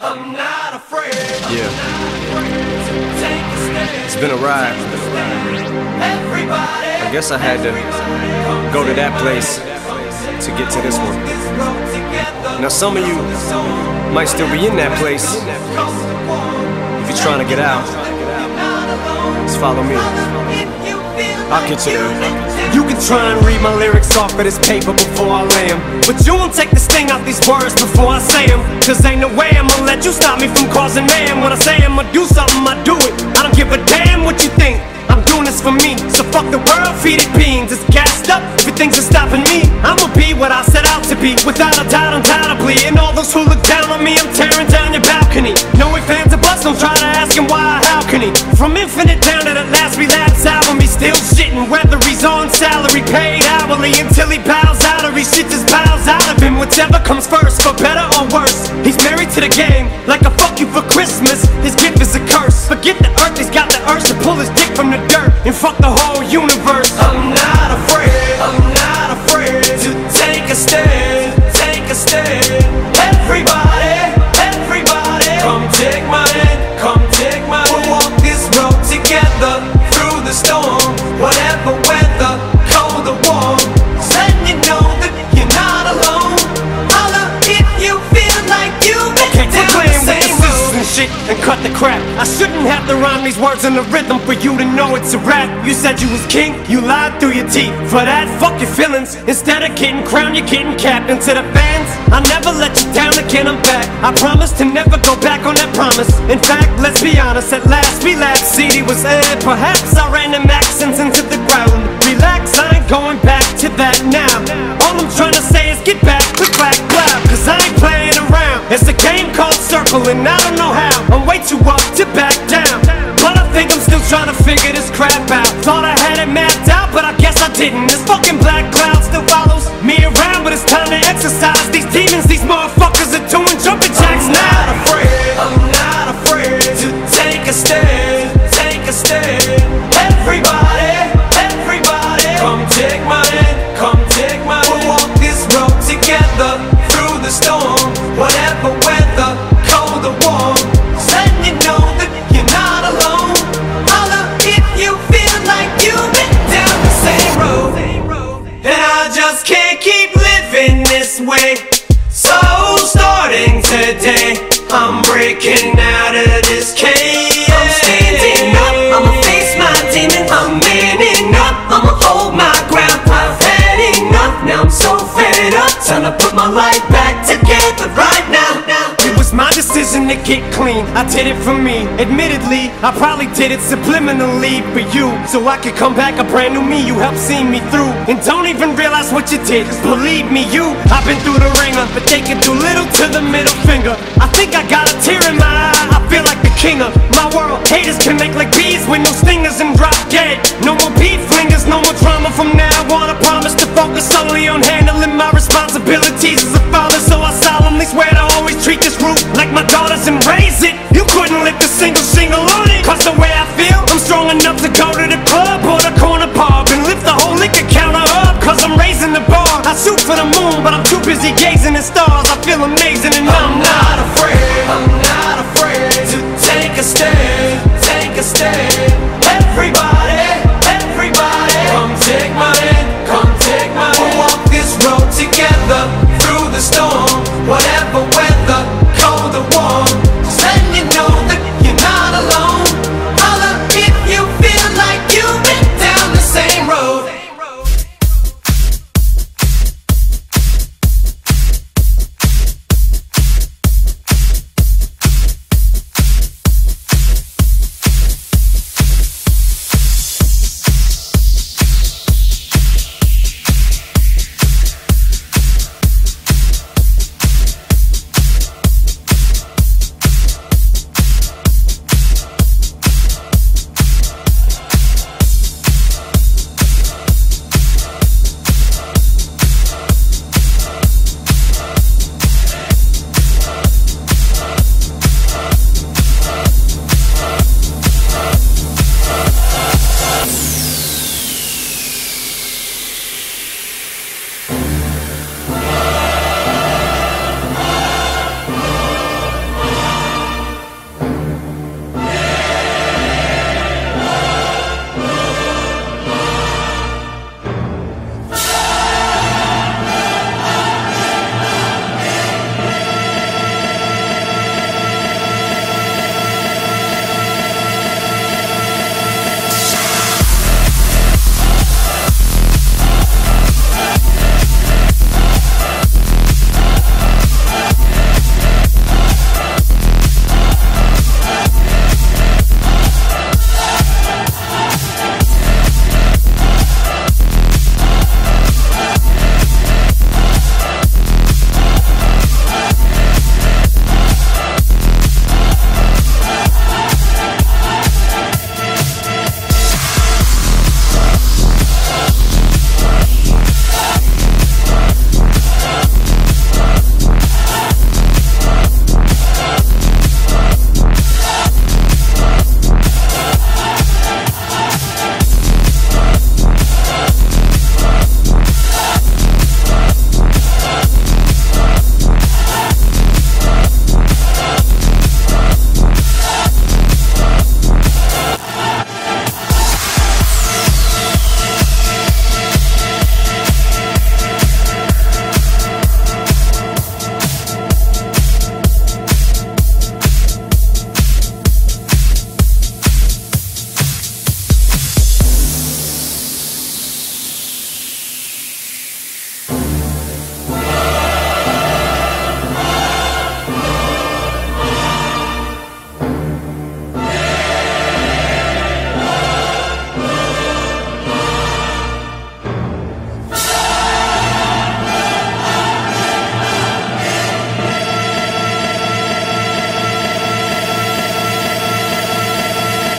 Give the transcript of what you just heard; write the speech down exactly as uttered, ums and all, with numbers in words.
I'm not afraid. Yeah. Take a stand. It's been a ride. Everybody. I guess I had to go to that place to get to this one. Now some of you might still be in that place. If you're trying to get out, just follow me. I'll get you there. You can try and read my lyrics off of this paper before I lay 'em, but you won't take the sting out these words before I say 'em. Cause ain't no way I'ma let you stop me from causing mayhem. When I say I'ma do something, I do it. I don't give a damn what you think. I'm doing this for me, so fuck the world, feed it beans. It's gassed up, everything's stopping me. I'ma be what I set out to be, without a doubt, undoubtedly. And all those who look down on me, I'm tearing down your balcony. No ifs, ands, or buts, don't try to ask him why or how can he. From Infinite down to the last relapse album, he's still shitting, whether he's on salary, paid hourly, until he bows out or he shit just bows out of him. Whichever comes first, for better or worse. He's married to the game, like a fuck you for Christmas. His gift is a curse. Forget the earth, he's got the urge to pull his dick from the dirt and fuck the whole universe. I'm not afraid, I'm not afraid to take a stand, take a stand. Everybody, everybody, come take my hand, come take my hand. We'll walk this road together through the storm, whatever weather, cold or warm. Just letting you know that you're not alone. Holla if you feel like you've been down the same road. And shit and cut the crap. I shouldn't have to rhyme these words in the rhythm for you to know it's a rap. You said you was king, you lied through your teeth. For that, fuck your feelings. Instead of getting crowned, you're getting capped. And to the fans, I never let you down again, I'm back. I promise to never go back on that promise. In fact, let's be honest, at last we laughed. C D was aired, perhaps I ran them accents into the ground. Relax, I ain't going back to that now. All I'm trying to say is get back, click, clack, clap. Cause I ain't playing around. It's a game called Circle and I don't know how. I'm way too up to back down, but I think I'm still trying to figure this crap out. Thought I had it mapped out, but I guess I didn't. This fucking black cloud still follows me around, but it's time to exercise these demons. These motherfuckers are doing jumping jacks now. I'm not afraid, I'm not afraid to take a stand, take a stand. Everybody, everybody, come take my hand, come take my hand. We'll walk this road together through the storm, whatever weather, cold or warm. Just letting you know that you're not alone. Holla if you feel like you've been down the same road. And I just can't keep living this way. So starting today, I'm breaking out of this cage. I'm standing up, I'ma face my demon. I'm manning up, I'ma hold my ground. I've had enough, now I'm so fed up. Time to put my life back together right now. It was my decision to get clean, I did it for me. Admittedly, I probably did it subliminally for you, so I could come back a brand new me. You helped see me through, and don't even realize what you did. Cause believe me, you, I've been through the ringer, but they can do little to the middle finger. I think I got a tear in my eye, I feel like the king of my world. Haters can make like bees with no stingers and drop dead. No more beat flingers, no more drama from now on. I promise to focus solely on handling my responsibilities as a father. So I solemnly swear to always treat this root like my daughters and raise it. You couldn't lift a single